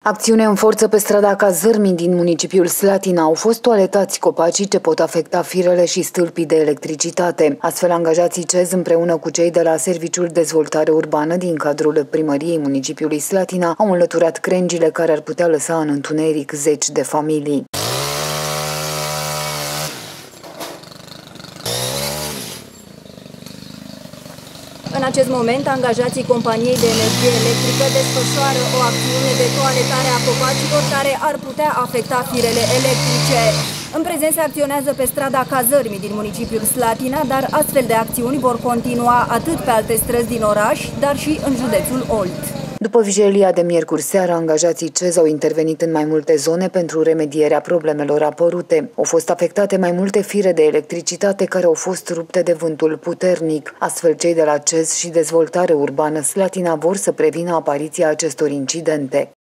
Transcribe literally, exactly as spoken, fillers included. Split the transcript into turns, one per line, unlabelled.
Acțiune în forță pe strada Cazărmii din municipiul Slatina. Au fost toaletați copacii ce pot afecta firele și stâlpii de electricitate. Astfel, angajații C E Z împreună cu cei de la Serviciul Dezvoltare Urbană din cadrul primăriei municipiului Slatina au înlăturat crengile care ar putea lăsa în întuneric zeci de familii.
În acest moment, angajații companiei de energie electrică desfășoară o acțiune de toaletare a copacilor care ar putea afecta firele electrice. În prezent se acționează pe strada Cazărmii din municipiul Slatina, dar astfel de acțiuni vor continua atât pe alte străzi din oraș, dar și în județul Olt.
După vigilia de miercuri seara, angajații C E Z au intervenit în mai multe zone pentru remedierea problemelor apărute. Au fost afectate mai multe fire de electricitate care au fost rupte de vântul puternic. Astfel, cei de la C E Z și Dezvoltare Urbană Slatina vor să prevină apariția acestor incidente.